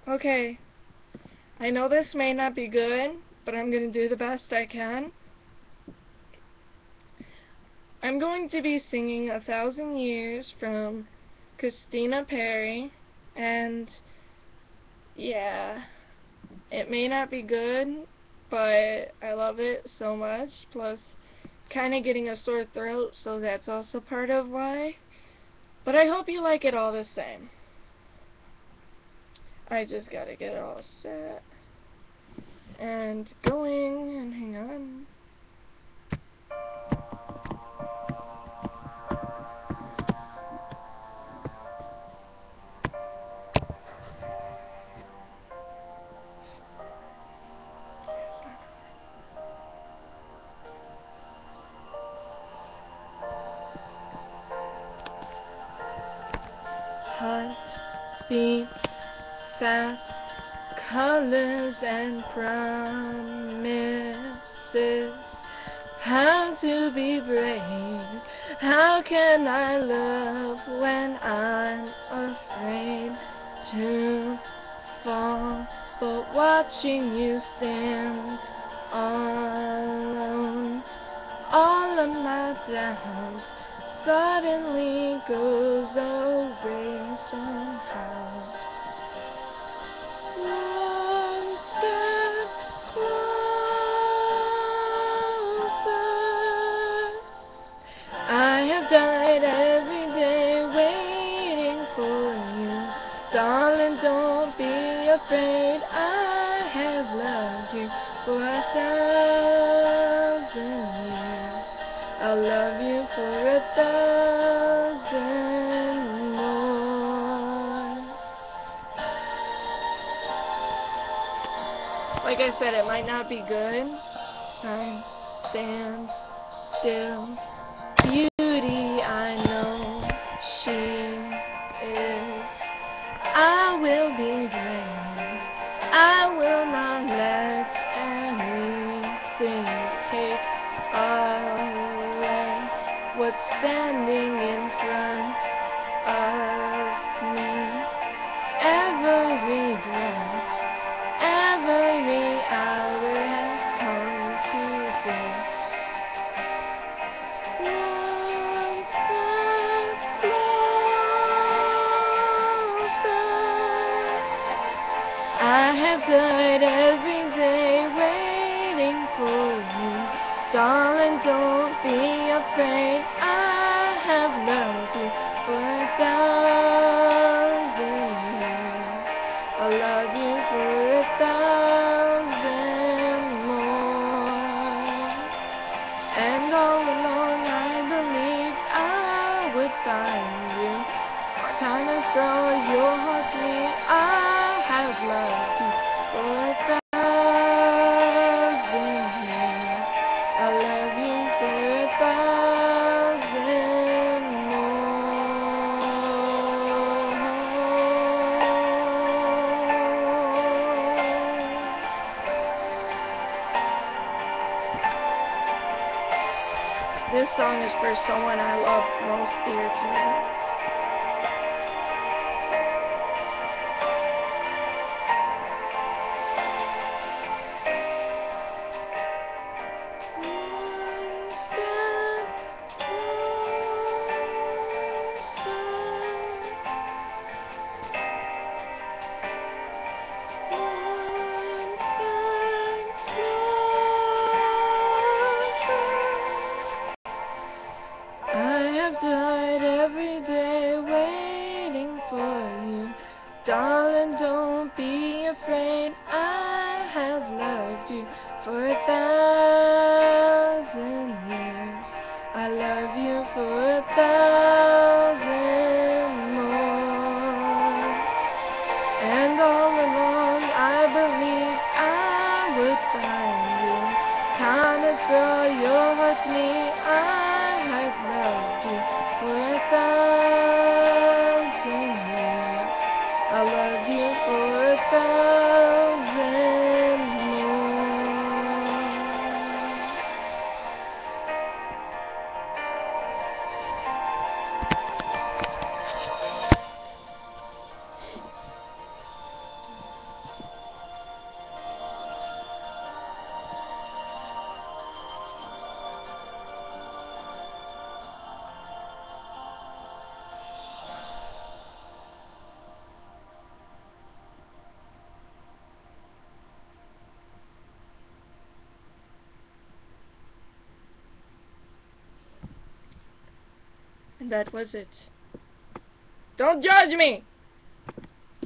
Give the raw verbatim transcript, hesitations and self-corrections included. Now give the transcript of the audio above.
Okay, I know this may not be good, but I'm going to do the best I can. I'm going to be singing A Thousand Years from Christina Perri, and yeah, it may not be good, but I love it so much, plus kind of getting a sore throat, so that's also part of why. But I hope you like it all the same. I just gotta get it all set and going, and hang on. Heart beats fast, colors and promises. How to be brave? How can I love when I'm afraid to fall? But watching you stand alone, all of my doubts suddenly goes away somehow. One step closer. I have died every day waiting for you. Darling, don't be afraid. I have loved you for a thousand years. I'll love you for a thousand more. Like I said, it might not be good. Time stands still. Beauty, I know she is. I will be brave. I will not let anything take away what's standing in front of me. Every breath, every hour has come to this. One step closer. I have died every day waiting for you. Darling, don't be afraid. I have loved you for a thousand years. I'll love you for a thousand more. And all along I believed I would find you. My time has brought your heart to me. I have loved you for a thousand years. I love you for a thousand more. This song is for someone I love most dear to me. I've died every day waiting for you. Darling, don't be afraid. I have loved you for a thousand years. I love you for a thousand more. And all along I believed I would find you. Time has brought your heart to me. I have loved you for a thousand years. I love you for a thousand more. And that was it. Don't judge me!